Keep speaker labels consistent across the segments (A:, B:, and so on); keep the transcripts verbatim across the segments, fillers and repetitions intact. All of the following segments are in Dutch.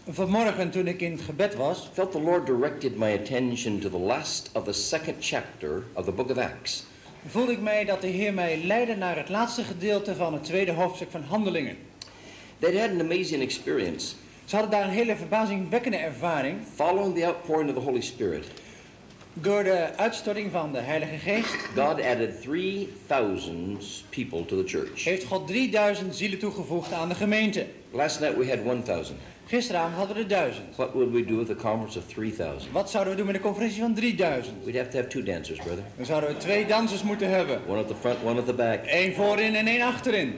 A: Vanmorgen toen ik in het gebed was,
B: felt the Lord directed my attention to the last of the second chapter of the book of Acts.
A: voelde ik mij dat de Heer mij leidde naar het laatste gedeelte van het tweede hoofdstuk van Handelingen.
B: They'd had an amazing experience.
A: Ze hadden daar een hele verbazingwekkende ervaring.
B: Following the outpouring of the Holy Spirit,
A: Door de uitstorting van de Heilige Geest
B: God added three thousand people to the church.
A: heeft God drieduizend zielen toegevoegd aan de gemeente.
B: Last night we had one thousand.
A: Gisteravond hadden we er duizend.
B: What would we do with a conference of three thousand?
A: Wat zouden we doen met een conferentie van drieduizend?
B: We'd have to have two dancers, brother.
A: Dan zouden we twee dansers moeten hebben.
B: One at the front, one at the back.
A: Eén voorin en één achterin.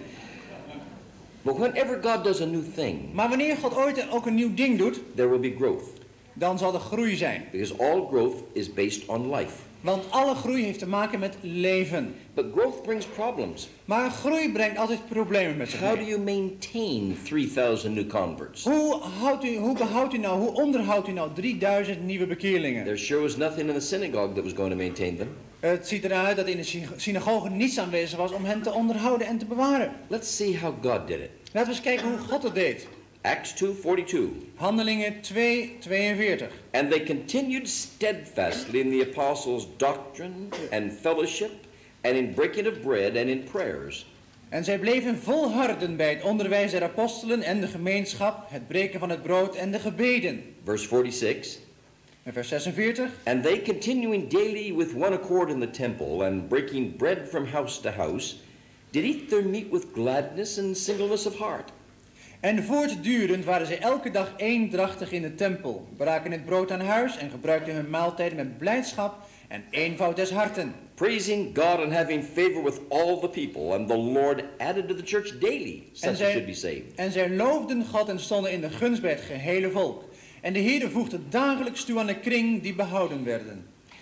B: But whenever God does a new thing,
A: Maar wanneer God ooit ook een nieuw ding doet,
B: there will be growth.
A: dan zal er groei zijn.
B: Because all growth is based on life.
A: Want alle groei heeft te maken met leven.
B: But growth brings problems.
A: Maar groei brengt altijd problemen met zich
B: How do
A: mee.
B: you maintain three thousand new converts?
A: Hoe, houdt u, hoe behoudt u nou, hoe onderhoudt u nou drieduizend nieuwe bekeerlingen?
B: There sure was nothing in the synagogue that was going to maintain them.
A: Het ziet eruit dat in de sy- synagoge niets aanwezig was om hen te onderhouden en te bewaren.
B: Let's see how God did it.
A: Laten we eens kijken hoe God het deed.
B: Acts two forty-two.
A: Handelingen twee tweeënveertig.
B: And they continued steadfastly in the apostles' doctrine and fellowship, and in breaking of bread and in prayers.
A: En zij bleven volharden bij het onderwijs der apostelen en de gemeenschap, het breken van het brood en de gebeden.
B: Verse forty-six.
A: En vers zesenveertig.
B: And they continuing daily with one accord in the temple, and breaking bread from house to house, did eat their meat with gladness and singleness of heart.
A: En voortdurend waren zij elke dag eendrachtig in de tempel, braken het brood aan huis en gebruikten hun maaltijden met blijdschap en eenvoud des harten.
B: Praising God and having favor with all the people, and the Lord added to the church daily such as should be saved.
A: En zij loofden God en stonden in de gunst bij het gehele volk. En de Heer voegde dagelijks toe aan de kring die behouden werden.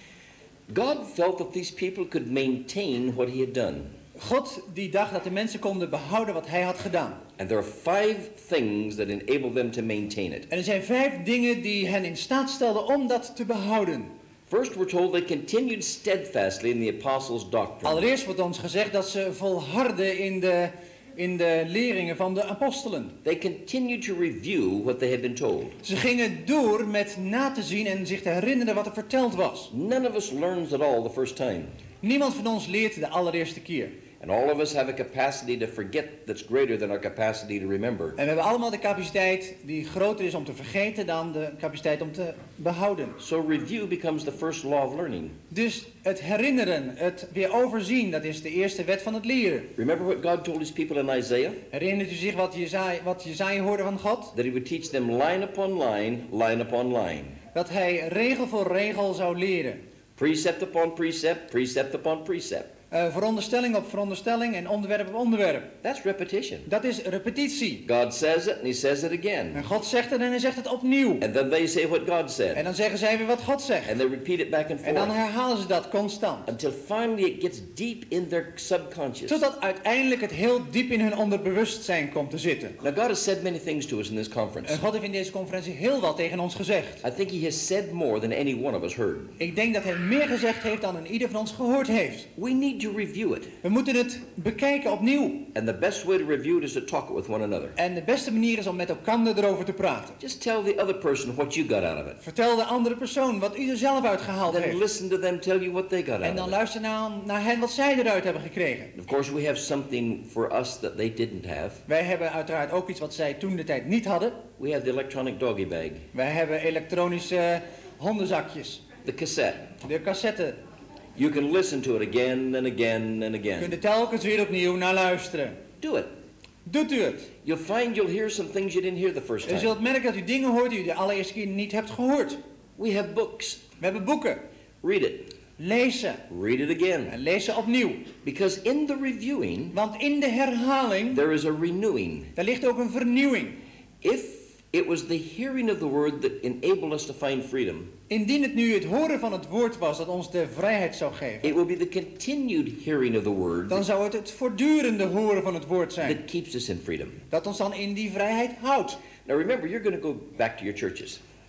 B: God felt that these people could maintain what he had done.
A: God die dacht dat de mensen konden behouden wat hij had gedaan.
B: And there are five things that enable them to maintain it.
A: En er zijn vijf dingen die hen in staat stelden om dat te behouden.
B: First, we're told they continued steadfastly in the apostles' doctrine.
A: Allereerst wordt ons gezegd dat ze volharden in de, in de leringen van de apostelen.
B: They continued to review what they had been told.
A: Ze gingen door met na te zien en zich te herinneren wat er verteld was.
B: None of us learns at all the first time.
A: Niemand van ons leert de allereerste keer.
B: And all of us have a capacity to forget that's greater than our capacity to remember.
A: En we hebben allemaal de capaciteit die groter is om te vergeten dan de capaciteit om te behouden.
B: So review becomes the first law of learning.
A: Dus het herinneren, het weer overzien, dat is de eerste wet van het leren.
B: Remember what God told his people in Isaiah?
A: Herinnert u zich wat Jesaja, wat Jesaja hoorde van God?
B: That he would teach them line upon line, line upon line.
A: Dat hij regel voor regel zou leren.
B: Precept upon precept, precept upon precept.
A: Uh, veronderstelling op veronderstelling en onderwerp op onderwerp.
B: That's repetition.
A: Dat is repetitie.
B: God says it and he says it again.
A: En God zegt het en hij zegt het opnieuw.
B: And then they say what God said.
A: En dan zeggen zij weer wat God zegt.
B: And they repeat it back and
A: En dan
B: forth.
A: herhalen ze dat constant.
B: Until finally it gets deep in their subconscious.
A: Totdat uiteindelijk het heel diep in hun onderbewustzijn komt te zitten.
B: Now God has said many things to us in this conference.
A: En God heeft in deze conferentie heel wat tegen ons gezegd.
B: I think he has said more than any one of us heard.
A: Ik denk dat hij meer gezegd heeft dan een ieder van ons gehoord heeft.
B: We need to review it.
A: We moeten het bekijken opnieuw.
B: And the best way to review it is to talk it with one another.
A: En de beste manier is om met elkaar erover te praten.
B: Just tell the other person what you got out of it.
A: Vertel de andere persoon wat u er zelf uitgehaald
B: Then
A: heeft.
B: listen to them tell you what they got
A: En
B: out
A: dan
B: of it.
A: luister naar, naar hen wat zij eruit hebben gekregen.
B: Of course we have something for us that they didn't have.
A: Wij hebben uiteraard ook iets wat zij toen de tijd niet hadden.
B: We have the electronic doggy bag.
A: Wij hebben elektronische hondenzakjes.
B: The cassette.
A: De cassette.
B: You can listen to it again and again and
A: Je kunt
B: again.
A: er telkens weer opnieuw naar luisteren.
B: Do it.
A: Doet u het?
B: You'll find you'll hear some things you didn't hear the first
A: U
B: time.
A: zult merken dat u dingen hoort die u de allereerste keer niet hebt gehoord.
B: We have books.
A: We hebben boeken.
B: Read it.
A: Lees ze.
B: Read it again.
A: En lees ze opnieuw.
B: Because in the reviewing,
A: Want in de herhaling,
B: there is a renewing.
A: daar ligt ook een vernieuwing.
B: If it was the hearing of the word that enabled us to find freedom,
A: Indien het nu het horen van het woord was dat ons de vrijheid zou geven,
B: it will be the continued hearing of the word
A: dan zou het het voortdurende horen van het woord zijn.
B: that keeps us in freedom.
A: Dat ons dan in die vrijheid houdt.
B: Now remember, you're going to go back to your churches.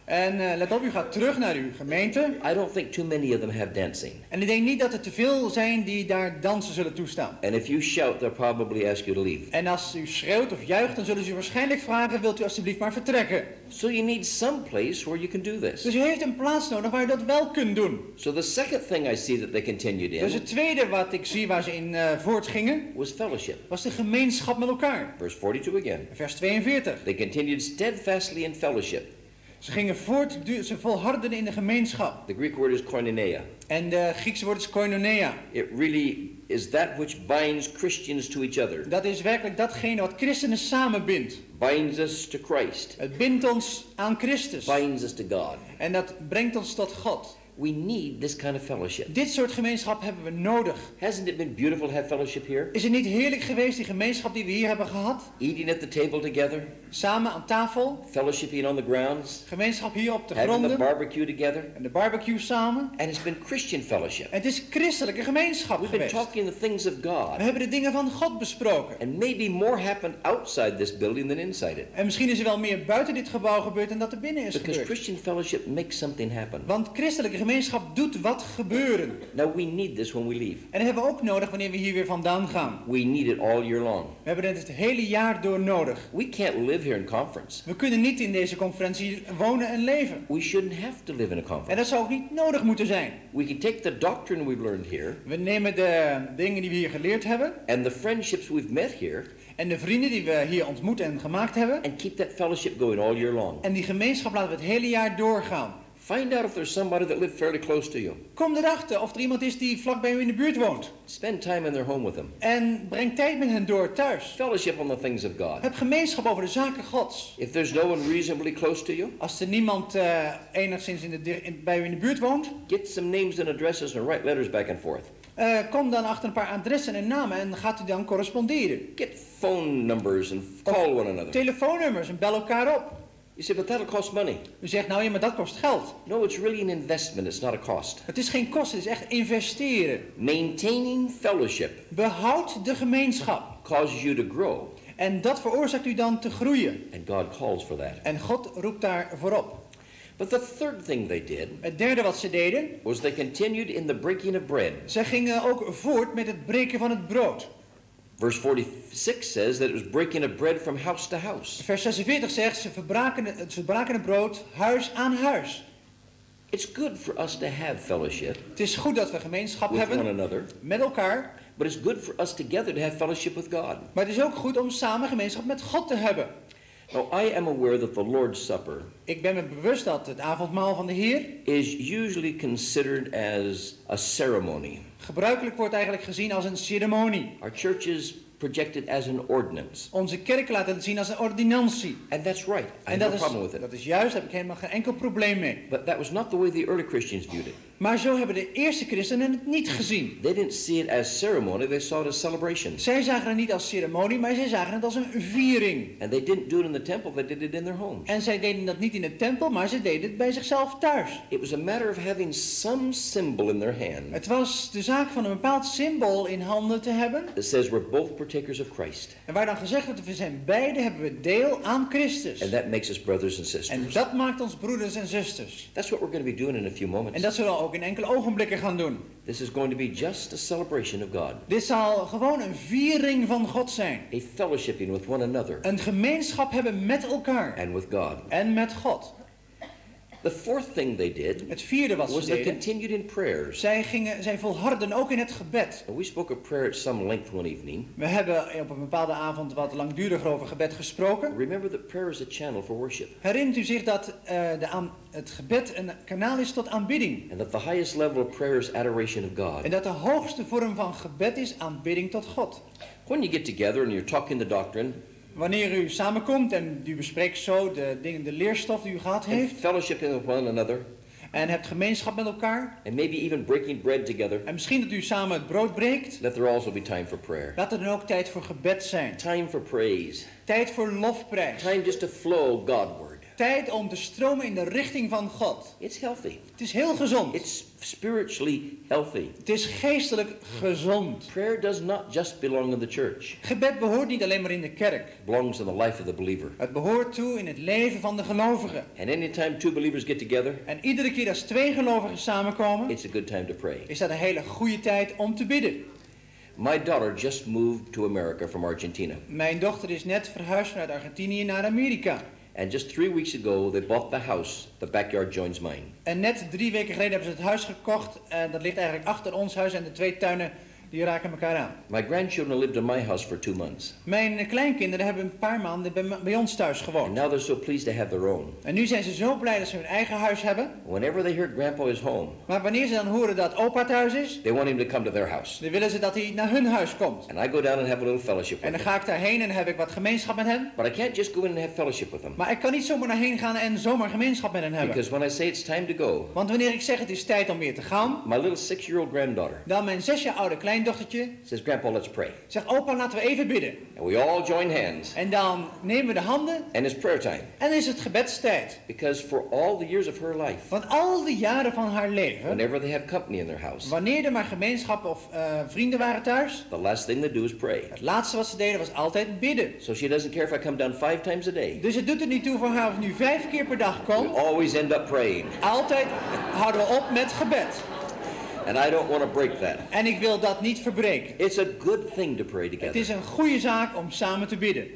A: En uh, let op, u gaat terug naar uw gemeente.
B: I don't think too many of them have dancing.
A: En ik denk niet dat er te veel zijn die daar dansen zullen toestaan.
B: And if you shout, they'll probably ask you to leave.
A: En als u schreeuwt of juicht, dan zullen ze u waarschijnlijk vragen, wilt u alstublieft maar vertrekken.
B: So you need some place where you can do this.
A: Dus u heeft een plaats nodig waar u dat wel kunt doen.
B: So the second thing I see that they continued in
A: Dus het tweede wat ik zie waar ze in uh, voortgingen,
B: was fellowship.
A: was de gemeenschap met elkaar.
B: Verse forty-two again.
A: Vers tweeënveertig.
B: They continued steadfastly in fellowship.
A: Ze gingen voort, ze volharden in de gemeenschap.
B: The Greek word is koinonia.
A: En de Griekse woord is koinonia.
B: It really is that which binds Christians to each other.
A: Dat is werkelijk datgene wat christenen samenbindt.
B: Binds us to Christ.
A: Het bindt ons aan Christus.
B: Binds us to God.
A: En dat brengt ons tot God.
B: We need this kind of fellowship.
A: Dit soort gemeenschap hebben we nodig.
B: Hasn't it been beautiful to have fellowship here?
A: Is het niet heerlijk geweest, die gemeenschap die we hier hebben gehad?
B: Eating at the table together.
A: Samen aan tafel.
B: Fellowshipping on the grounds.
A: Gemeenschap hier op de
B: Having the
A: gronden.
B: barbecue together.
A: En de barbecue samen.
B: And it's been Christian fellowship.
A: En het is christelijke gemeenschap
B: We've been
A: geweest.
B: talking the things of God.
A: We hebben de dingen van God besproken.
B: And maybe more happened outside this building than inside it.
A: En misschien is er wel meer buiten dit gebouw gebeurd dan dat er binnen is
B: Because
A: gebeurd.
B: Christian fellowship makes something happen.
A: Want christelijke gemeenschap doet wat gebeuren.
B: Now we need this when we leave.
A: En dat hebben we ook nodig wanneer we hier weer vandaan gaan.
B: We need it all year long.
A: We hebben het het hele jaar door nodig.
B: We can't live here in conference.
A: We kunnen niet in deze conferentie wonen en leven.
B: We shouldn't have to live in a
A: En
B: conference.
A: dat zou ook niet nodig moeten zijn.
B: We can take the doctrine we've learned here
A: We nemen de dingen die we hier geleerd hebben
B: and the friendships we've met here
A: en de vrienden die we hier ontmoet en gemaakt hebben.
B: and keep that fellowship going all year long.
A: En die gemeenschap laten we het hele jaar doorgaan.
B: Find out if there's somebody that lived fairly close to you.
A: Kom erachter of er iemand is die vlakbij u in de buurt woont.
B: Spend time in their home with them.
A: En breng tijd met hen door thuis.
B: Fellowship on the things of God.
A: Heb gemeenschap over de zaken Gods.
B: If there's no one reasonably close to you,
A: Als er niemand uh, enigszins in de, di- in, bij u in de buurt woont,
B: get some names and addresses and write letters back and forth.
A: uh, kom dan achter een paar adressen en namen en gaat u dan corresponderen.
B: Get phone numbers and call one another.
A: Telefoonnummers en bel elkaar op.
B: You say, but that'll cost money.
A: U zegt nou ja, maar dat kost geld.
B: No, it's really an investment. It's not a cost.
A: Het is geen kost, het is echt investeren.
B: Maintaining fellowship
A: Behoud de gemeenschap.
B: causes you to grow,
A: En dat veroorzaakt u dan te groeien.
B: and God calls for that.
A: En God roept daar voorop.
B: But the third thing they did
A: Het derde wat ze deden,
B: was they continued in the breaking of bread.
A: ze gingen ook voort met het breken van het brood.
B: Verse forty-six says that it was breaking of bread from house to house.
A: Vers zesenveertig zegt, ze verbraken het, ze verbraken het brood huis aan huis.
B: It's good for us to have fellowship
A: Het is goed dat we gemeenschap
B: with one
A: hebben
B: another,
A: met elkaar.
B: but it's good for us together to have fellowship with God.
A: Maar het is ook goed om samen gemeenschap met God te hebben.
B: Now, I am aware that the Lord's Supper
A: Ik ben me bewust dat het avondmaal van de Heer
B: is usually considered as a ceremony.
A: gebruikelijk wordt eigenlijk gezien als een ceremonie.
B: Our churches project it as an ordinance.
A: Onze kerk laat het zien als een ordinantie.
B: And that's right. I
A: En
B: have
A: dat
B: no
A: is,
B: problem with it.
A: dat is juist, daar heb ik helemaal geen enkel probleem mee.
B: But that was not the way the early Christians viewed it.
A: Maar zo hebben de eerste christenen het niet gezien.
B: They didn't see it as ceremony, they saw it as celebration.
A: Zij zagen het niet als ceremonie, maar zij zagen het als een viering.
B: And they didn't do it in the temple, they did it in their homes.
A: En zij deden dat niet in de tempel, maar ze deden het bij zichzelf thuis.
B: It was a matter of having some symbol in their hand
A: Het was de zaak van een bepaald symbool in handen te hebben.
B: that says we're both partakers of Christ.
A: En waar dan gezegd wordt, we zijn beide, hebben we deel aan Christus.
B: And that makes us brothers and
A: En
B: sisters.
A: dat maakt ons broeders en zusters.
B: That's what we're going to be doing in a few
A: En
B: moments.
A: dat zullen we ook in enkele ogenblikken gaan doen.
B: This is going to be just a celebration of God.
A: Dit zal gewoon een viering van God zijn.
B: A fellowshipping with one another
A: Een gemeenschap hebben met elkaar.
B: and with God.
A: En met God.
B: The fourth thing they did
A: Het vierde wat
B: was
A: ze
B: they
A: deden.
B: continued in prayers.
A: Zij, gingen, zij volharden ook in het gebed.
B: And we spoke of prayer at some length one evening.
A: We hebben op een bepaalde avond wat langduriger over gebed gesproken.
B: Remember that prayer is a channel for worship.
A: Herinnert u zich dat uh, de aan, het gebed een kanaal is tot aanbidding.
B: And that the highest level of prayer is adoration of God.
A: En dat de hoogste vorm van gebed is aanbidding tot God.
B: When you get together and you're talking the doctrine
A: Wanneer u samenkomt en u bespreekt zo de dingen, de leerstof die u gehad
B: and
A: heeft.
B: fellowshipping with one another
A: En hebt gemeenschap met elkaar.
B: and maybe even breaking bread together,
A: En misschien dat u samen het brood breekt.
B: let there also be time for prayer.
A: Laat er dan ook tijd voor gebed zijn.
B: Time for praise.
A: Tijd voor lofprijs.
B: Time just to flow Godward.
A: tijd om te stromen in de richting van God.
B: It's healthy.
A: Het is heel gezond.
B: It's spiritually healthy.
A: Het is geestelijk gezond.
B: Prayer does not just belong in the church.
A: Gebed behoort niet alleen maar in de kerk.
B: It belongs in the life of the believer.
A: Het behoort toe in het leven van de gelovigen.
B: And anytime two believers get together,
A: En iedere keer als twee gelovigen samenkomen,
B: it's a good time to pray.
A: is dat een hele goede tijd om te bidden.
B: My daughter just moved to America from Argentina.
A: Mijn dochter is net verhuisd vanuit Argentinië naar Amerika.
B: And just three weeks ago, they bought the house. The backyard joins mine.
A: En net drie weken geleden hebben ze het huis gekocht. En dat ligt eigenlijk achter ons huis en de twee tuinen die raken elkaar aan.
B: My grandchildren lived in my house for two months.
A: Mijn kleinkinderen hebben een paar maanden bij, bij ons thuis
B: And
A: gewoond.
B: now they're so pleased to have their own.
A: En nu zijn ze zo blij dat ze hun eigen huis hebben.
B: Whenever they hear Grandpa is home,
A: Maar wanneer ze dan horen dat opa thuis is,
B: they want him to come to their house.
A: dan willen ze dat hij naar hun huis komt.
B: And I go down and have a little fellowship
A: En
B: with
A: dan
B: them.
A: ga ik daarheen en dan heb ik wat gemeenschap met hen.
B: But I can't just go in and have fellowship with them.
A: Maar ik kan niet zomaar naar heen gaan en zomaar gemeenschap met hen hebben.
B: Because when I say it's time to go,
A: Want wanneer ik zeg het is tijd om weer te gaan,
B: my little six-year-old granddaughter
A: dan mijn zes jaar oude kleindochtertje
B: says, Grandpa, let's pray.
A: zegt, opa, laten we even bidden.
B: And we all join hands.
A: En dan nemen we de handen
B: And it's prayer time.
A: en dan is het gebedstijd.
B: Because for all the years of her life,
A: Want al die jaren van haar leven,
B: whenever they have company in their house,
A: wanneer er maar gemeenschap of uh, vrienden waren thuis,
B: the last thing they do is pray.
A: het laatste wat ze deden was altijd bidden.
B: So she doesn't care if I come down five times a day.
A: Dus het doet er niet toe voor haar of nu vijf keer per dag
B: We
A: komt.
B: always end up praying.
A: Altijd houden we op met gebed.
B: And I don't want to break that.
A: En ik wil dat niet verbreken.
B: It's a good thing to pray
A: Het
B: together.
A: is een goede zaak om samen te bidden.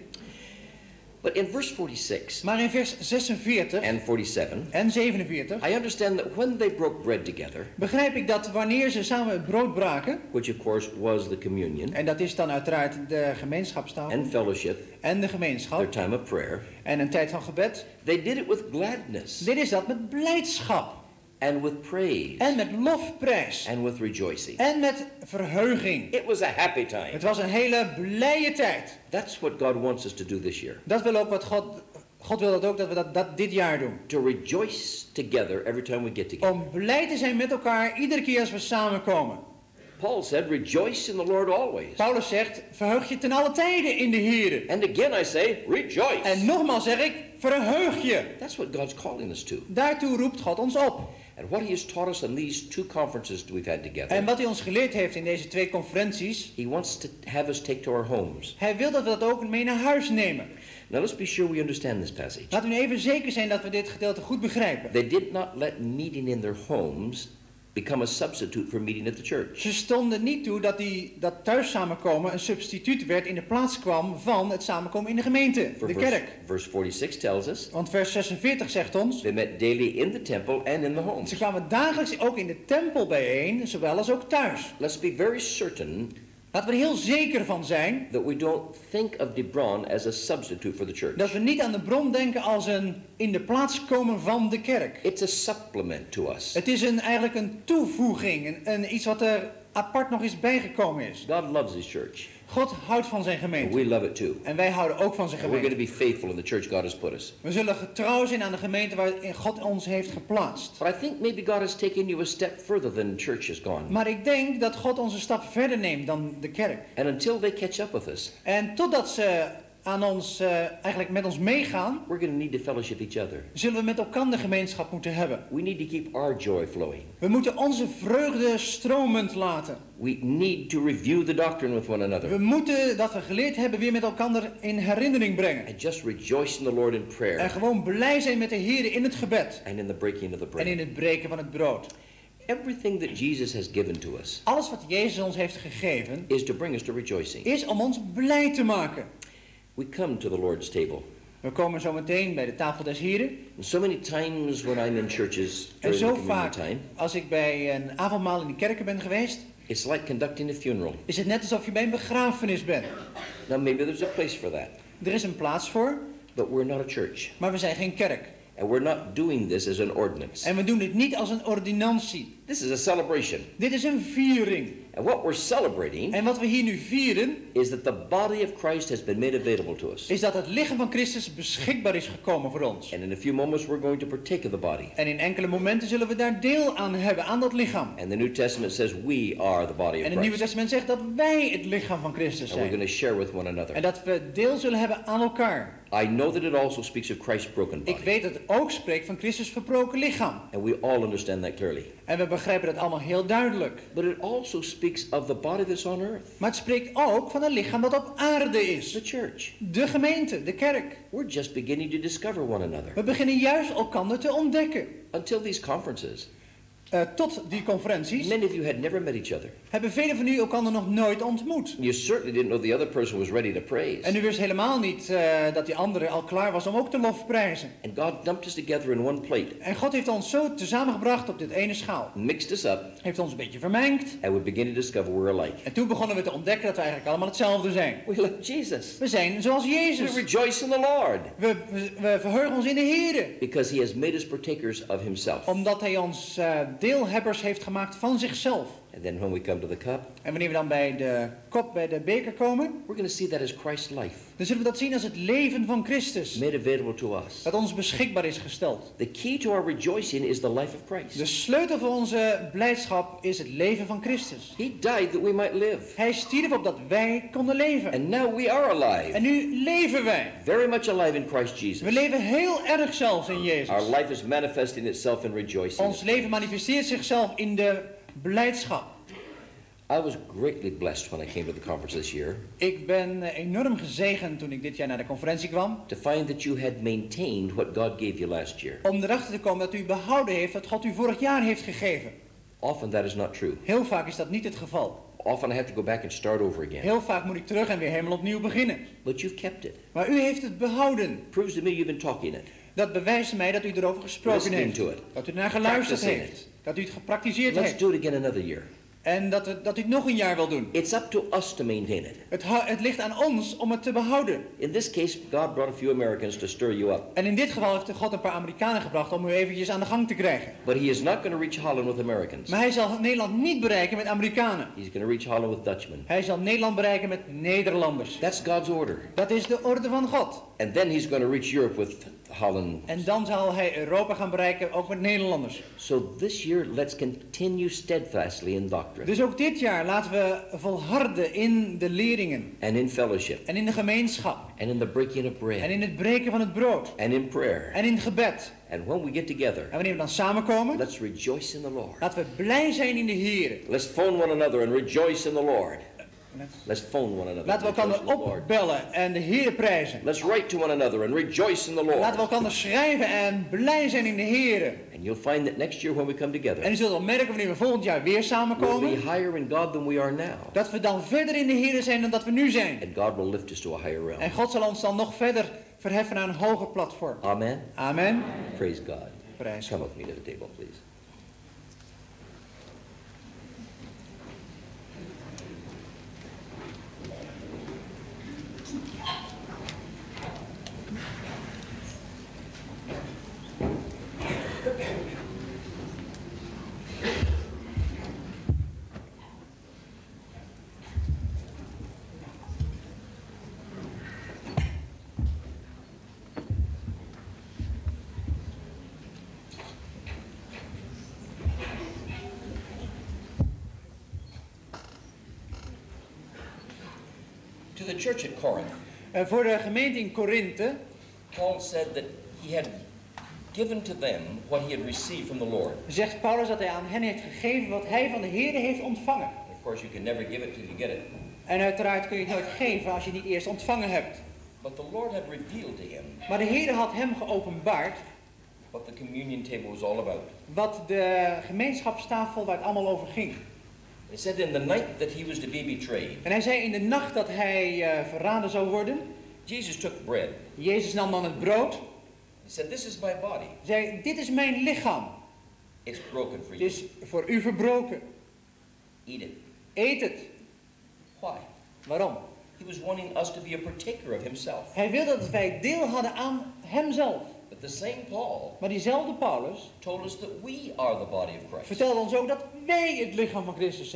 B: But in verse forty-six
A: Maar in vers zesenveertig
B: and forty-seven,
A: en zevenenveertig
B: I understand that when they broke bread together,
A: begrijp ik dat wanneer ze samen het brood braken,
B: which of course was the communion
A: en dat is dan uiteraard de gemeenschapstafel
B: and fellowship,
A: en de
B: their
A: gemeenschap
B: time of prayer,
A: en een tijd van gebed,
B: they did it with gladness
A: dit is dat met blijdschap
B: and with praise
A: en met lofprijs
B: and with rejoicing.
A: en met verheuging.
B: It was a happy time.
A: Het was een hele blije tijd.
B: That's what God wants us to do this year.
A: Dat wil ook wat God, God wil dat ook dat we dat, dat dit jaar doen.
B: To rejoice together every time we get together.
A: Om blij te zijn met elkaar iedere keer als we samenkomen.
B: Paul said, rejoice in the Lord always.
A: Paulus zegt, verheug je ten alle tijden in de Here.
B: And again I say, rejoice.
A: En nogmaals zeg ik, verheug je.
B: That's what God's calling us to.
A: Daartoe roept God ons op.
B: And what he has taught us in these two conferences that we've had together,
A: En wat hij ons geleerd heeft in deze twee conferenties,
B: he wants to have us take to our homes.
A: hij wil dat we dat ook mee naar huis nemen.
B: Now let's be sure we understand this passage.
A: Laten we nu even zeker zijn dat we dit gedeelte goed begrijpen.
B: They did not let meeting in their homes become a substitute for meeting at the church.
A: Ze stonden niet toe dat, die, dat thuis samenkomen een substituut werd, in de plaats kwam van het samenkomen in de gemeente,
B: For
A: de
B: verse,
A: kerk.
B: verse forty-six tells us,
A: Want vers zesenveertig zegt ons,
B: they met daily in the temple and in the homes.
A: ze kwamen dagelijks ook in de tempel bijeen, zowel als ook thuis.
B: Let's be very certain
A: Laten we er heel zeker van zijn
B: that we don't think of Debron as a substitute for the church.
A: dat we niet aan de bron denken als een in de plaats komen van de kerk.
B: It's a supplement to us.
A: Het is een, eigenlijk een toevoeging, een, een, iets wat er apart nog eens bijgekomen is.
B: God loves his church.
A: God houdt van zijn
B: And
A: gemeente.
B: we love it too.
A: En wij houden ook van zijn
B: And we're going
A: gemeente.
B: to be faithful in the church God has put us.
A: We zullen getrouw zijn aan de gemeente waarin God ons heeft geplaatst.
B: But I think maybe God has taken you a step further than the church has gone.
A: Maar ik denk dat God ons een stap verder neemt dan de kerk.
B: And until they catch up with us,
A: En totdat ze aan ons, uh, eigenlijk met ons meegaan,
B: we're going to need to fellowship each other.
A: zullen we met elkaar de gemeenschap moeten hebben.
B: We need to keep our joy flowing.
A: We moeten onze vreugde stromend laten.
B: We need to review the doctrine with one another.
A: We moeten dat we geleerd hebben weer met elkaar in herinnering brengen.
B: And just rejoice in the Lord in
A: En
B: prayer
A: gewoon blij zijn met de Heer in het gebed.
B: and in the breaking of the
A: En in
B: bread.
A: het breken van het brood.
B: Everything that Jesus has given to us
A: Alles wat Jezus ons heeft gegeven,
B: is to bring us to rejoicing.
A: is om ons blij te maken.
B: We come to the Lord's table.
A: We komen zo meteen bij de tafel des Heren.
B: And so many times when I'm in churches
A: En
B: during the
A: zo
B: communion
A: vaak,
B: time,
A: als ik bij een avondmaal in de kerken ben geweest,
B: it's like conducting a funeral.
A: is het net alsof je bij een begrafenis bent.
B: Now maybe there's a place for that,
A: Er is een plaats voor,
B: but we're not a church.
A: maar we zijn geen kerk.
B: And we're not doing this as an ordinance.
A: En we doen dit niet als een ordinantie.
B: This is a celebration.
A: Dit is een viering.
B: And what we're celebrating
A: En wat we hier nu vieren,
B: is that the body of Christ has been made available to us.
A: is dat het lichaam van Christus beschikbaar is gekomen voor ons.
B: And in a few moments we're going to partake of the body.
A: En in enkele momenten zullen we daar deel aan hebben, aan dat lichaam.
B: And the New Testament says we are the body of
A: En het Nieuwe
B: Christ.
A: Testament zegt dat wij het lichaam van Christus
B: And we're
A: zijn.
B: going to share with one
A: En
B: another.
A: dat we deel zullen hebben aan elkaar.
B: I know that it also speaks of Christ's broken
A: Ik
B: body.
A: weet dat het ook spreekt van Christus verbroken lichaam.
B: And we all understand that clearly.
A: En we begrijpen dat allemaal heel duidelijk.
B: But it also speaks of the body that's on earth.
A: Maar het spreekt ook van een lichaam dat op aarde
B: The
A: is.
B: church.
A: De gemeente, de kerk.
B: We're just beginning to discover one another.
A: We beginnen juist elkaar te ontdekken.
B: Until these conferences,
A: Uh, tot die conferenties
B: many of you had never met each other.
A: hebben velen van u elkaar nog nooit ontmoet.
B: You certainly didn't know the other person was ready to praise.
A: En u wist helemaal niet uh, dat die andere al klaar was om ook te lofprijzen.
B: And God dumped us together in one plate,
A: En God heeft ons zo samengebracht op dit ene schaal.
B: mixed us up,
A: Heeft ons een beetje vermengd.
B: and we begin to discover we're alike.
A: En toen begonnen we te ontdekken dat we eigenlijk allemaal hetzelfde zijn.
B: We love Jesus.
A: We zijn zoals
B: We
A: Jezus.
B: rejoice in the Lord
A: We, we, we verheugen ons in de Here.
B: because He has made us partakers of Himself.
A: Omdat Hij ons uh, deelhebbers heeft gemaakt van zichzelf.
B: And then when we come to the cup,
A: En wanneer we dan bij de kop, bij de beker komen,
B: we're going to see that as Christ's life,
A: dan zullen we dat zien als het leven van Christus.
B: made available to us.
A: Dat ons beschikbaar is gesteld.
B: The key to our rejoicing is the life of Christ.
A: De sleutel van onze blijdschap is het leven van Christus.
B: He died that we might live.
A: Hij stierf opdat wij konden leven.
B: And now we are alive.
A: En nu leven wij.
B: Very much alive in Christ
A: We
B: Jesus.
A: leven heel erg zelfs in Jezus.
B: Our life is manifesting itself in rejoicing.
A: Ons leven manifesteert zichzelf in de blijdschap.
B: I was greatly blessed when I came to the conference this year
A: Ik ben eh, enorm gezegend toen ik dit jaar naar de conferentie kwam.
B: to find that you had maintained what God gave you last year.
A: Om erachter te komen dat u behouden heeft wat God u vorig jaar heeft gegeven.
B: Often that is not true.
A: Heel vaak is dat niet het geval.
B: Often I have to go back and start over again.
A: Heel vaak moet ik terug en weer helemaal opnieuw beginnen.
B: But you've kept it.
A: Maar u heeft het behouden.
B: Proves to me you've been talking it.
A: Dat bewijst mij dat u erover gesproken
B: Listening
A: heeft.
B: to it.
A: Dat u ernaar geluisterd
B: Practicing
A: heeft. Dat u het gepraktiseerd
B: Let's
A: heeft.
B: do it again another year.
A: En dat, het- dat u het nog een jaar wil doen.
B: It's up to us to maintain it.
A: Het, hou- het ligt aan ons om het te behouden.
B: In this case, God brought a few Americans to stir you up.
A: En in dit geval heeft God een paar Amerikanen gebracht om u eventjes aan de gang te krijgen.
B: But He is not going to reach Holland with Americans.
A: Maar hij zal Nederland niet bereiken met Amerikanen.
B: He's going to reach Holland with Dutchmen.
A: Hij zal Nederland bereiken met Nederlanders.
B: That's God's order.
A: Dat is de orde van God.
B: And then He's going to reach Europe with Holland.
A: En dan zal hij Europa gaan bereiken, ook met Nederlanders.
B: So this year, let's continue steadfastly in doctrine
A: Dus ook dit jaar laten we volharden in de leringen.
B: and in fellowship
A: En in de gemeenschap.
B: and in the breaking of
A: En
B: bread
A: in het breken van het brood.
B: and in prayer.
A: En in gebed.
B: And when we get together,
A: En wanneer we dan samenkomen,
B: let's rejoice in the Lord.
A: laten we blij zijn in de Heer.
B: Let's phone one another and rejoice in the Lord. Let's phone one another.
A: Laten we
B: and rejoice
A: elkaar
B: in the Lord.
A: opbellen en de Heer prijzen.
B: Let's write to one another and rejoice in the
A: Laten we
B: Lord.
A: elkaar schrijven en blij zijn in de Heer.
B: And you'll find that next year when we come
A: En
B: together,
A: u zult wel merken wanneer we volgend jaar weer
B: we'll
A: samenkomen,
B: be higher in God than we are now.
A: dat we dan verder in de Heer zijn dan dat we nu zijn.
B: And God will lift us to a higher
A: En
B: realm.
A: God zal ons dan nog verder verheffen naar een hoger platform.
B: Amen.
A: Amen.
B: Praise God.
A: Prijs
B: Come
A: God.
B: with me to the table, please. To the church at Corinth,
A: En voor de gemeente in Korinthe
B: Paul said that he had given to them what he had received from the Lord.
A: zegt Paulus dat hij aan hen heeft gegeven wat hij van de Heer heeft ontvangen.
B: Of course, you can never give it till you get it.
A: En uiteraard kun je het nooit geven als je het niet eerst ontvangen hebt.
B: But the Lord had revealed to him
A: Maar de Heer had hem geopenbaard
B: what the communion table was all about.
A: wat de gemeenschapstafel waar het allemaal over ging.
B: He said in the night that he was to be betrayed,
A: En hij zei in de nacht dat hij uh, verraden zou worden,
B: Jesus took bread.
A: Jezus nam dan het brood.
B: He said, "This is my body.
A: Zei, dit is mijn lichaam.
B: It's broken for
A: Het
B: you.
A: is voor u verbroken.
B: Eat it."
A: Eet het.
B: Why?
A: Waarom?
B: He was wanting us to be a partaker of himself.
A: Hij wilde dat wij deel hadden aan hemzelf.
B: But the same Paul
A: Maar diezelfde Paulus
B: told us that we are the body of Christ.
A: vertelde ons ook dat wij het lichaam van Christus zijn.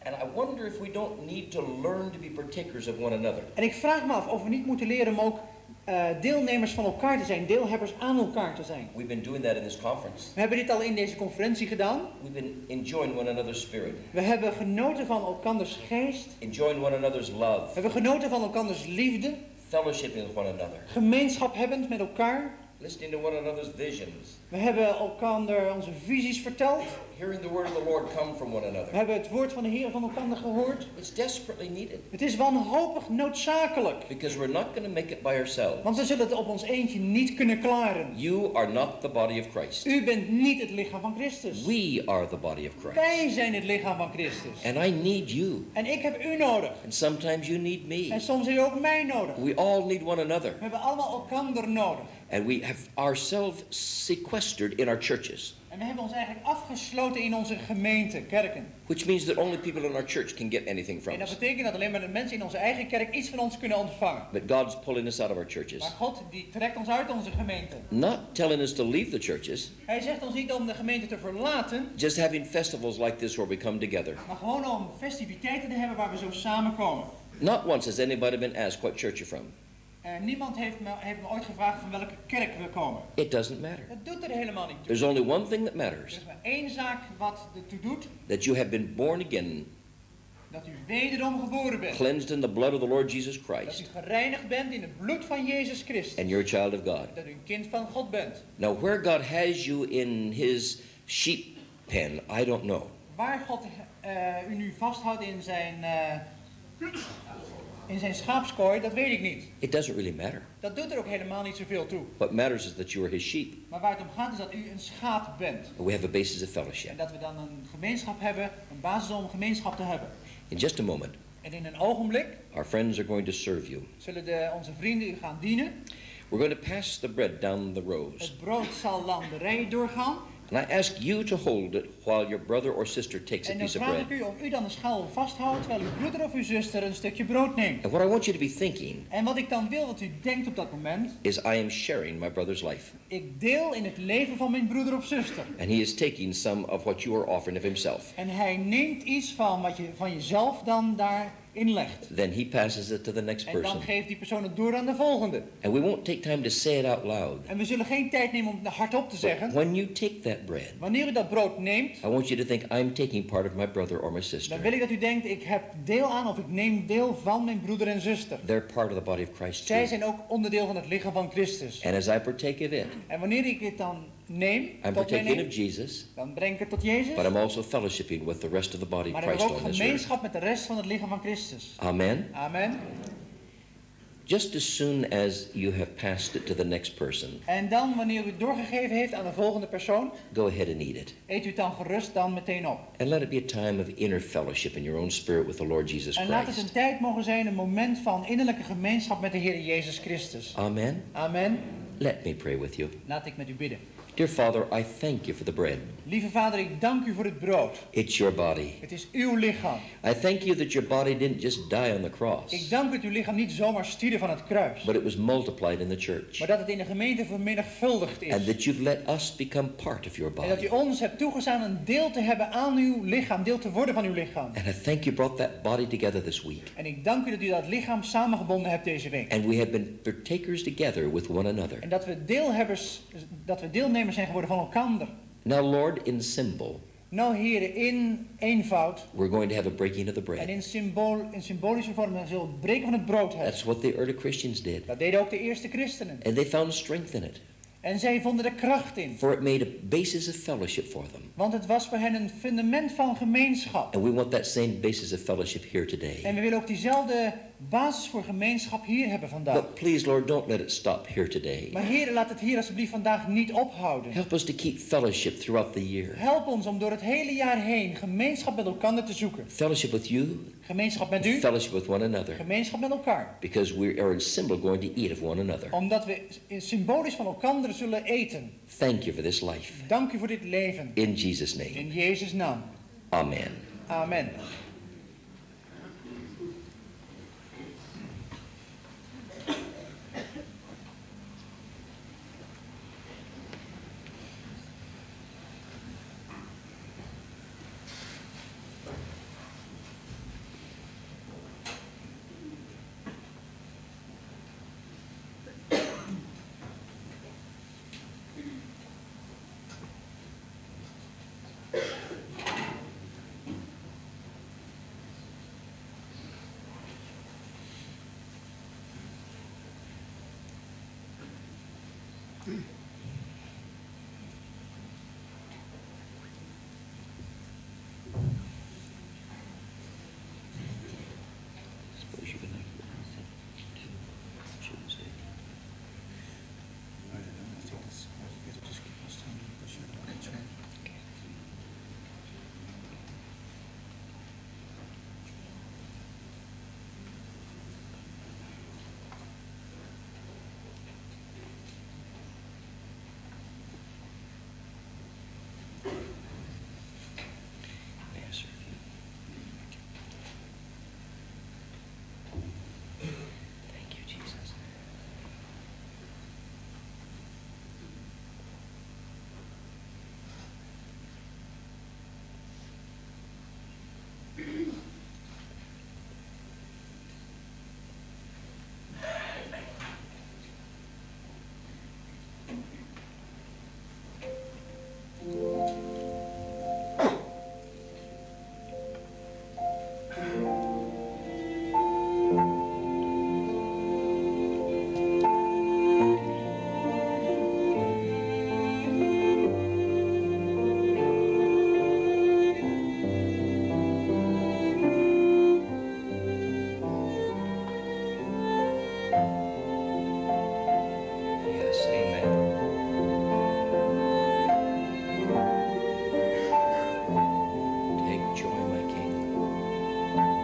B: And I wonder if we don't need to learn to be partakers of one another.
A: En ik vraag me af of we niet moeten leren om ook uh, deelnemers van elkaar te zijn, deelhebbers aan elkaar te zijn.
B: We've been doing that in this conference.
A: We hebben dit al in deze conferentie gedaan.
B: We've been enjoying one another's spirit.
A: We hebben genoten van elkanders geest.
B: Enjoying one another's love.
A: We hebben genoten van elkanders liefde.
B: Fellowshipping with one another.
A: Gemeenschap hebbend met elkaar.
B: Listening to one another's visions.
A: We hebben elkander onze visies verteld.
B: Hearing the word of the Lord come from one another.
A: We hebben het woord van de Heer van elkander gehoord.
B: It's desperately needed.
A: Het is wanhopig noodzakelijk.
B: Because we're not going to make it by ourselves.
A: Want we zullen het op ons eentje niet kunnen klaren.
B: You are not the body of Christ.
A: U bent niet het lichaam van Christus.
B: We are the body of Christ.
A: Wij zijn het lichaam van Christus.
B: And I need you.
A: En ik heb u nodig.
B: And sometimes you need me.
A: En soms heb je ook mij nodig.
B: We all need one another.
A: We hebben allemaal elkander nodig.
B: And we have ourselves sequestered in our churches.
A: En we hebben ons eigenlijk afgesloten in onze gemeente, kerken.
B: Which means that only people in our church can get anything from
A: En dat
B: us.
A: betekent dat alleen maar de mensen in onze eigen kerk iets van ons kunnen ontvangen.
B: But God's pulling us out of our churches.
A: Maar God die trekt ons uit onze gemeente.
B: Not telling us to leave the churches.
A: Hij zegt ons niet om de gemeente te verlaten.
B: Just having festivals like this where we come together.
A: Maar gewoon om festiviteiten te hebben waar we zo samenkomen.
B: Not once has anybody been asked what church you're from.
A: Uh, niemand heeft me, heeft me ooit gevraagd van welke kerk we komen.
B: It doesn't matter.
A: Dat doet er helemaal niet toe.
B: There's only one thing that
A: Er
B: matters.
A: is maar één zaak wat ertoe doet.
B: That you have been born again,
A: Dat u wederom geboren bent.
B: cleansed in the blood of the Lord Jesus
A: Dat
B: Christ.
A: u gereinigd bent in het bloed van Jezus Christus.
B: And you're a child of God.
A: Dat u een kind van God bent.
B: Now where God has you in his sheep pen, I don't know.
A: Waar God uh, u nu vasthoudt in zijn, uh, in zijn schaapskooi, dat weet ik niet.
B: It doesn't really matter.
A: Dat doet er ook helemaal niet zoveel toe.
B: What matters is that you are his sheep.
A: Maar waar het om gaat is dat u een schaap bent.
B: And we have a basis of
A: En
B: fellowship.
A: dat we dan een gemeenschap hebben, een basis om gemeenschap te hebben.
B: In just a moment,
A: En in een ogenblik
B: our friends are going to serve you.
A: zullen de, onze vrienden u gaan dienen.
B: We're going to pass the bread down the rows.
A: Het brood zal dan de rijen doorgaan.
B: And I ask you to hold it while your brother or sister takes a
A: En dan
B: piece of
A: vraag ik
B: bread.
A: u of u dan de schaal vasthoudt terwijl uw broeder of uw zuster een stukje brood neemt.
B: And what I want you to be thinking
A: En wat ik dan wil dat u denkt op dat moment,
B: is I am sharing my brother's life.
A: ik deel in het leven van mijn broeder of zuster.
B: And he is taking some of what you are offering of himself.
A: En hij neemt iets van wat je van jezelf dan daarin legt.
B: Then he passes it to the next
A: En dan
B: person.
A: geeft die persoon het door aan de volgende.
B: And we won't take time to say it out loud.
A: En we zullen geen tijd nemen om het hardop te
B: But
A: zeggen.
B: when you take that bread,
A: Wanneer u dat brood neemt,
B: I want you to think I'm taking part of my brother or my
A: dan
B: sister.
A: wil ik dat u denkt, ik heb deel aan of ik neem deel van mijn broeder en zuster.
B: They're part of the body of Christ
A: Zij
B: too.
A: zijn ook onderdeel van het lichaam van Christus.
B: And as I partake of it,
A: En wanneer ik het dan neem,
B: I'm
A: tot mij
B: partaking
A: neem,
B: of Jesus,
A: dan breng ik het tot Jezus.
B: but I'm also fellowshipping with the rest of the body of
A: Maar dan heb
B: Christ
A: ik ook
B: on this earth.
A: gemeenschap met de rest van het lichaam van Christus.
B: Amen.
A: Amen.
B: Just as soon as you have passed it to the next person,
A: En dan, wanneer u het doorgegeven heeft aan de volgende persoon,
B: go ahead and eat it.
A: eet u het dan gerust dan meteen op.
B: And let it be a time of inner fellowship in your own spirit with the Lord Jesus
A: En laat het een
B: Christ.
A: tijd mogen zijn, een moment van innerlijke gemeenschap met de Heer Jezus Christus.
B: Amen.
A: Amen.
B: Let me pray with you.
A: Laat ik met u bidden.
B: Dear Father, I thank you for the bread.
A: Lieve Vader, ik dank u voor het brood.
B: It's your body.
A: Het is uw lichaam.
B: I thank you that your body didn't just die on the
A: Ik
B: cross,
A: dank u dat uw lichaam niet zomaar stierf van het kruis,
B: but it was multiplied in the church.
A: maar dat het in de gemeente vermenigvuldigd
B: And
A: is.
B: that you've let us become part of your
A: En dat u
B: body.
A: ons hebt toegestaan een deel te hebben aan uw lichaam, deel te worden van uw lichaam.
B: And I thank you brought that body together this week.
A: En ik dank u dat u dat lichaam samengebonden hebt deze week.
B: And we have been partakers together with one another.
A: En dat we deelhebbers, dat we deelnemers zijn geworden van elkaar.
B: Now, Lord, in symbol,
A: Nou, heren, in eenvoud
B: we're going to have a breaking of the
A: en
B: bread.
A: in, symbool, in symbolische vorm zullen we het breken van het brood hebben.
B: That's what the early Christians did.
A: Dat deden ook de eerste christenen.
B: And they found strength in it,
A: En zij vonden er kracht in.
B: for it made a basis of fellowship for them.
A: Want het was voor hen een fundament van gemeenschap.
B: And we want that same basis of fellowship here today.
A: En we willen ook diezelfde basis voor gemeenschap hier hebben vandaag.
B: But please, Lord, don't let it stop here today.
A: Maar heren, laat het hier alsjeblieft vandaag niet ophouden.
B: Help us to keep fellowship throughout the year.
A: Help ons om door het hele jaar heen gemeenschap met elkaar te zoeken.
B: Fellowship with you,
A: Gemeenschap met u,
B: fellowship with one another.
A: gemeenschap met elkaar.
B: Because we are in symbol going to eat of one another.
A: Omdat we symbolisch van elkaar zullen eten.
B: Thank you for this life.
A: Dank u voor dit leven.
B: In Jesus' name.
A: In Jezus' naam.
B: Amen.
A: Amen.
B: Yes, sir. Thank you, Jesus. Yes, amen. Take joy, my King.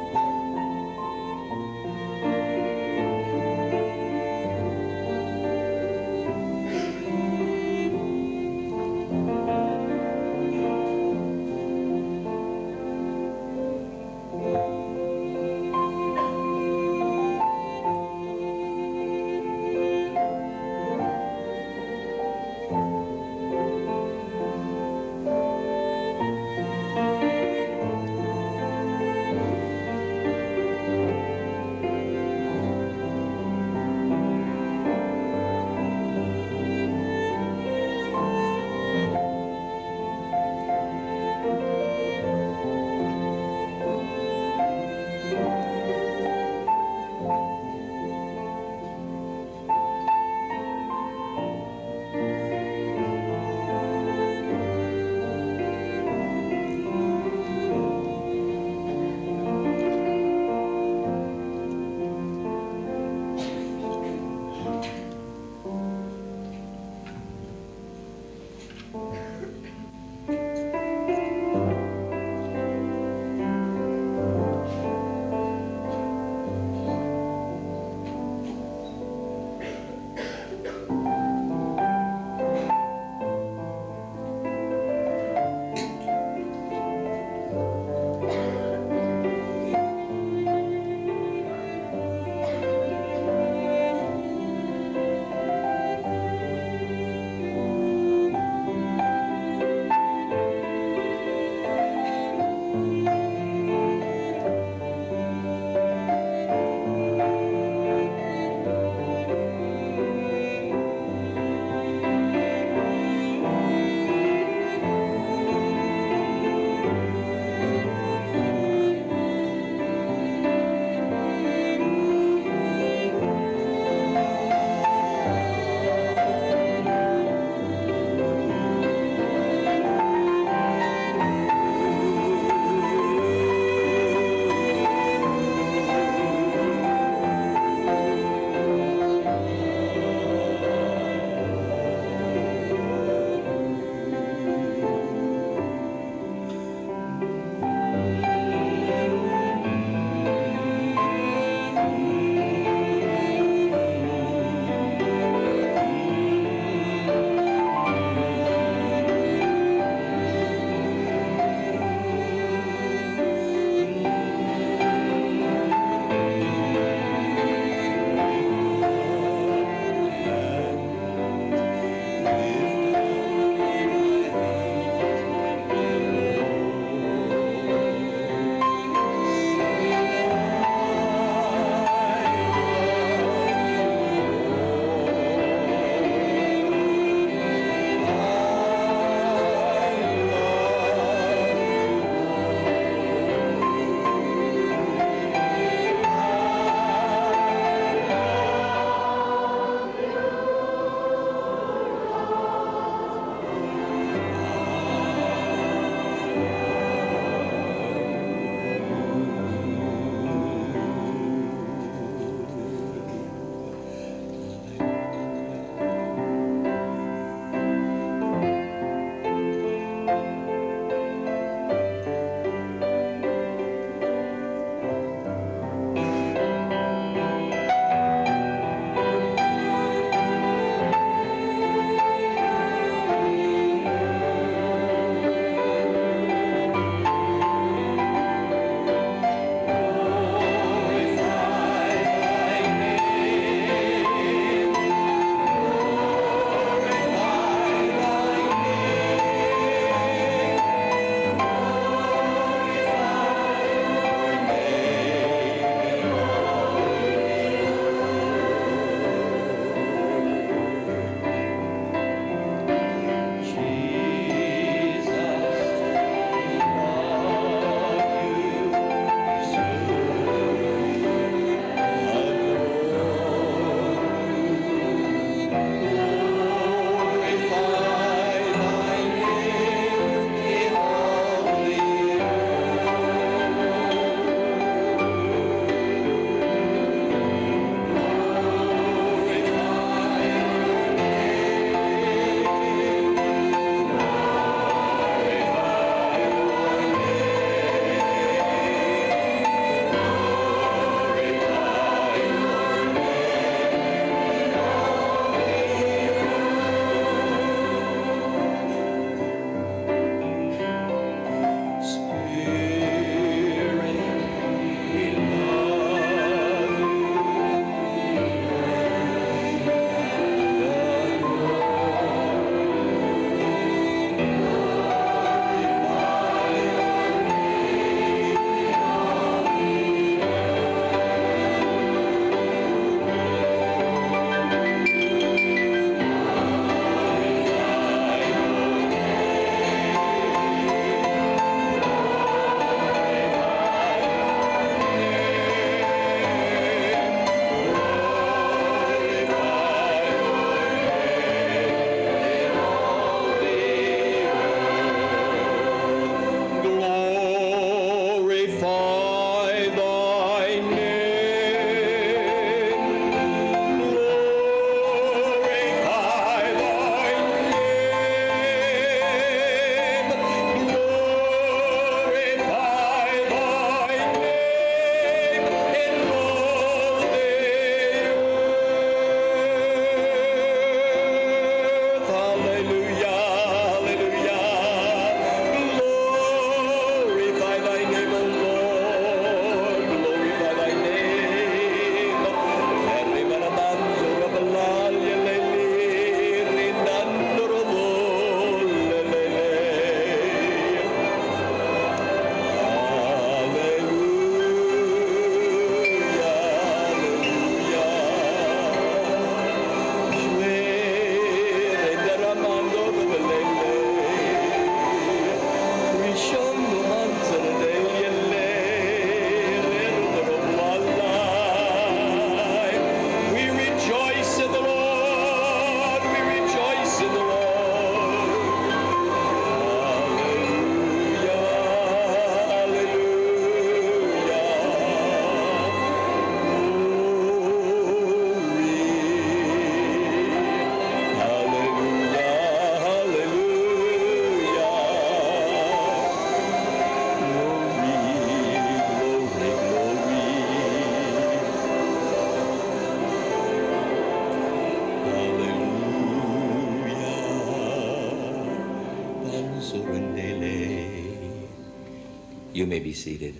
B: surrendele. You may be seated.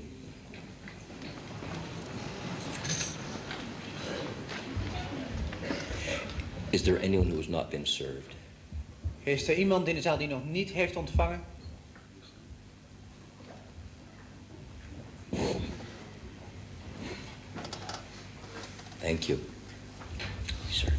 B: Is there anyone who has not been served?
A: Is er iemand in de zaal die nog niet heeft ontvangen?
B: Thank you. Be served.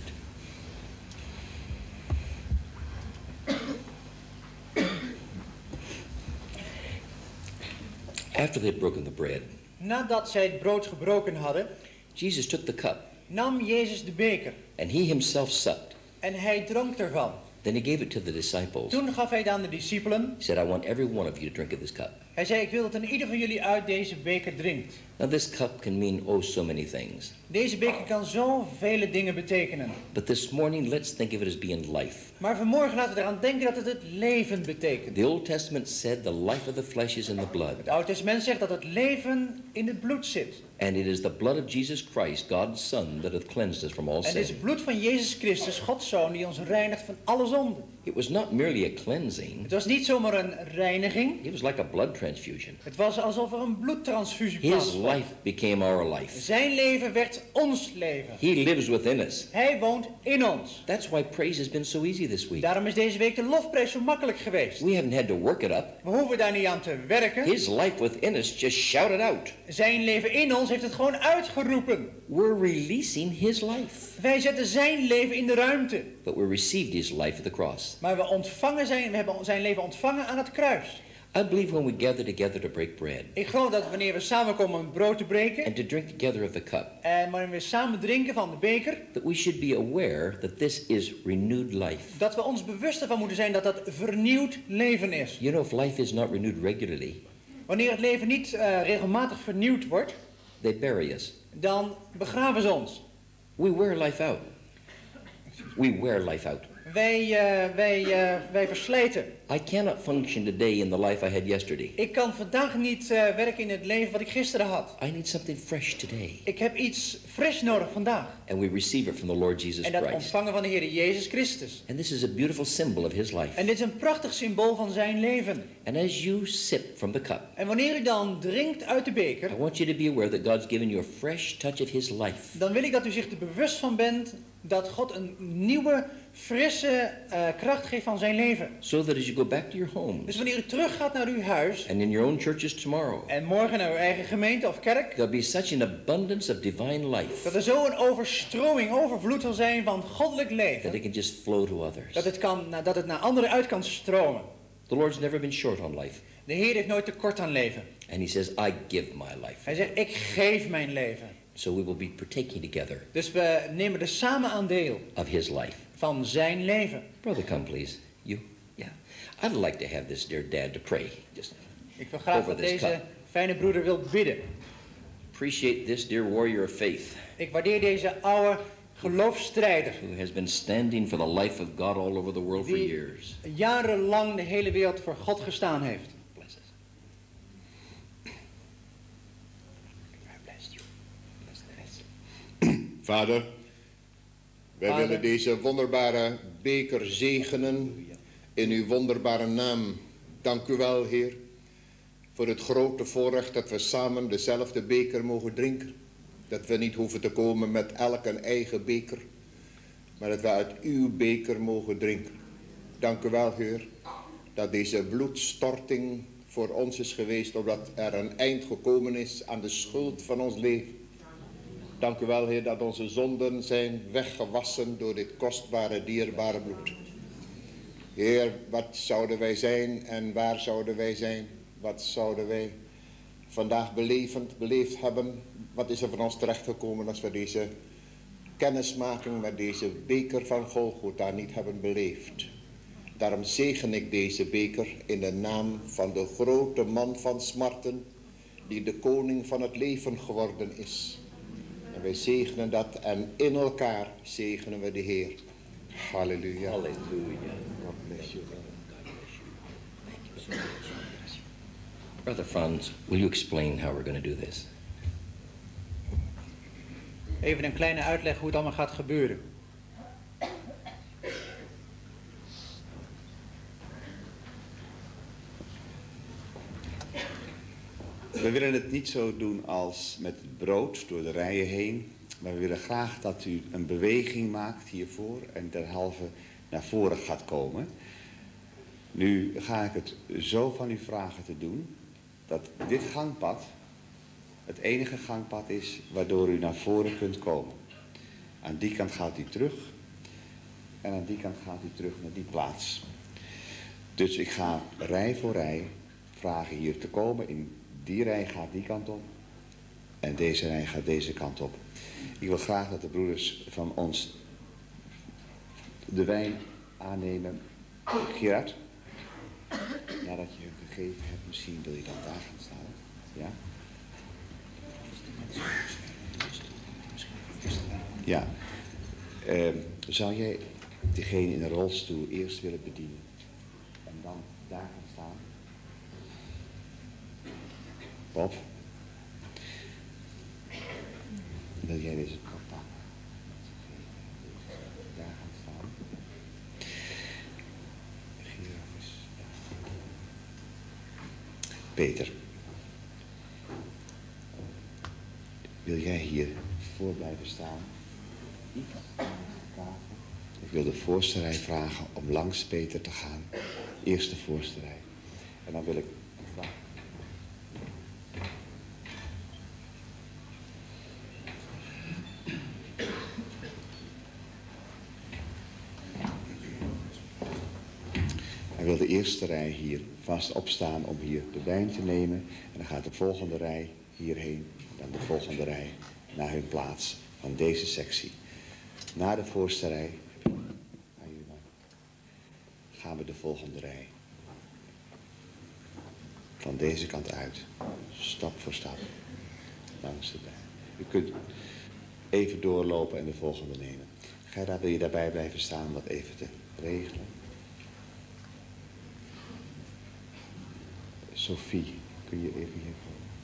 B: After they had broken the bread,
A: Nadat zij het brood gebroken hadden,
B: Jesus took the cup,
A: nam Jezus de beker
B: and he himself supped.
A: en hij dronk ervan.
B: Then he gave it to the disciples.
A: Toen gaf hij het aan de discipelen.
B: He said, I want every one of you to drink of this cup.
A: Hij zei, ik wil dat een ieder van jullie uit deze beker drinkt.
B: Now this cup can mean oh so many things.
A: Deze beker kan zo vele dingen betekenen.
B: But this morning, let's think of it as being life.
A: Maar vanmorgen laten we eraan denken dat het het leven betekent.
B: The Old Testament said the life of the flesh is in the blood.
A: Het Oude Testament zegt dat het leven in het bloed zit.
B: And it is the blood of Jesus Christ, God's Son, that hath cleansed us from all
A: En het is
B: sin.
A: het bloed van Jezus Christus, Gods Zoon, die ons reinigt van alle zonden.
B: It was not merely a cleansing.
A: Het was niet zomaar een reiniging.
B: It was like a blood transfusion.
A: Het was alsof er een bloedtransfusie
B: His
A: plaatsvond.
B: life became our life.
A: Zijn leven werd ons leven.
B: He lives within us.
A: Hij woont in ons.
B: That's why praise has been so easy this week.
A: Daarom is deze week de lofprijs zo makkelijk geweest.
B: We haven't had to work it up.
A: We hoeven daar niet aan te werken.
B: His life within us just shouted out.
A: Zijn leven in ons heeft het gewoon uitgeroepen.
B: We're releasing his life.
A: Wij zetten zijn leven in de ruimte.
B: But we received his life at the cross.
A: Maar we, ontvangen zijn, we hebben zijn leven ontvangen aan het kruis.
B: I believe when we gather together to break bread
A: Ik geloof dat wanneer we samenkomen om brood te breken.
B: and to drink together of the cup,
A: En wanneer we samen drinken van de beker.
B: that we should be aware that this is renewed life.
A: Dat we ons bewust ervan moeten zijn dat dat vernieuwd leven is.
B: You know, if life is not renewed regularly,
A: Wanneer het leven niet uh, regelmatig vernieuwd wordt.
B: they bury us.
A: Dan begraven ze ons.
B: We wear life out. We wear life out.
A: Wij, uh, wij, uh, wij verslijten.
B: I cannot function today in the life I had yesterday.
A: Ik kan vandaag niet uh, werken in het leven wat ik gisteren had.
B: I need something fresh today.
A: Ik heb iets fris nodig vandaag.
B: And we receive it from the Lord Jesus
A: En dat
B: Christ.
A: ontvangen van de Heer Jezus Christus.
B: And this is a beautiful symbol of his life.
A: En dit is een prachtig symbool van zijn leven.
B: And as you sip from the cup,
A: En wanneer u dan drinkt uit de beker,
B: I want you to be aware that God's given you a fresh touch of his life.
A: dan wil ik dat u zich er bewust van bent dat God een nieuwe, frisse uh, kracht geeft van zijn leven.
B: So that as you go back to your
A: Dus
B: homes
A: wanneer u teruggaat naar uw huis
B: and in your own churches tomorrow,
A: en morgen naar uw eigen gemeente of kerk,
B: there'll be such an abundance of divine life
A: dat er zo een overstroming, overvloed zal zijn van goddelijk
B: that
A: leven,
B: it can just flow to others.
A: dat het, kan, nou, dat het naar anderen uit kan stromen.
B: The Lord's never been short on life.
A: De Heer heeft nooit tekort aan leven.
B: And he says, I give my life.
A: Hij zegt, ik geef mijn leven.
B: So we will be partaking together
A: Dus we nemen er samen aan deel
B: of his life.
A: van zijn leven.
B: Brother, come please. You? Yeah. I'd like to have this dear dad to pray. Just
A: Ik wil graag
B: over
A: dat
B: this
A: deze
B: cup.
A: fijne broeder wil bidden.
B: Appreciate this dear warrior of faith
A: Ik waardeer deze oude geloofsstrijder.
B: who has been standing for the life of God all over the world for
A: Die
B: years.
A: jarenlang de hele wereld voor God gestaan heeft.
B: Bless us. God bless you. Bless us.
C: Vader, wij
A: Vader.
C: willen deze wonderbare beker zegenen in uw wonderbare naam. Dank u wel, Heer, voor het grote voorrecht dat we samen dezelfde beker mogen drinken. Dat we niet hoeven te komen met elk een eigen beker, maar dat we uit uw beker mogen drinken. Dank u wel, Heer, dat deze bloedstorting voor ons is geweest, omdat er een eind gekomen is aan de schuld van ons leven. Dank u wel, Heer, dat onze zonden zijn weggewassen door dit kostbare, dierbare bloed. Heer, wat zouden wij zijn en waar zouden wij zijn? Wat zouden wij vandaag belevend, beleefd hebben? Wat is er van ons terechtgekomen als we deze kennismaking met deze beker van Golgotha niet hebben beleefd? Daarom zegen ik deze beker in de naam van de grote man van smarten, die de koning van het leven geworden is. En wij zegenen dat en in elkaar zegenen we de Heer. Halleluja.
B: Hallelujah.
C: God bless you.
B: Brother Franz, will you explain how we're going to do this?
A: Even een kleine uitleg hoe het allemaal gaat gebeuren.
D: We willen het niet zo doen als met het brood door de rijen heen. Maar we willen graag dat u een beweging maakt hiervoor en derhalve naar voren gaat komen. Nu ga ik het zo van u vragen te doen dat dit gangpad het enige gangpad is waardoor u naar voren kunt komen. Aan die kant gaat u terug en aan die kant gaat u terug naar die plaats. Dus ik ga rij voor rij vragen hier te komen. In die rij gaat die kant op en deze rij gaat deze kant op. Ik wil graag dat de broeders van ons de wijn aannemen. Gerard, nadat je hem gegeven hebt, misschien wil je dan daar gaan staan. Ja? Ja. Uh, zou jij degene in de rolstoel eerst willen bedienen en dan daar gaan staan? Bob? Wil jij deze kop pakken? Daar gaan staan. Gerard. Peter. Wil jij hier voor blijven staan? Iets aan de tafel. Ik wil de voorste rij vragen om langs Peter te gaan. Eerst de voorste rij. En dan wil ik vragen. Hij wil de eerste rij hier vast opstaan om hier de wijn te nemen. En dan gaat de volgende rij hierheen. Dan de volgende rij naar hun plaats van deze sectie. Na de voorste rij gaan we de volgende rij van deze kant uit. Stap voor stap. Langs de bij. U kunt even doorlopen en de volgende nemen. Gerda, wil je daarbij blijven staan om dat even te regelen? Sophie, kun je even hier komen?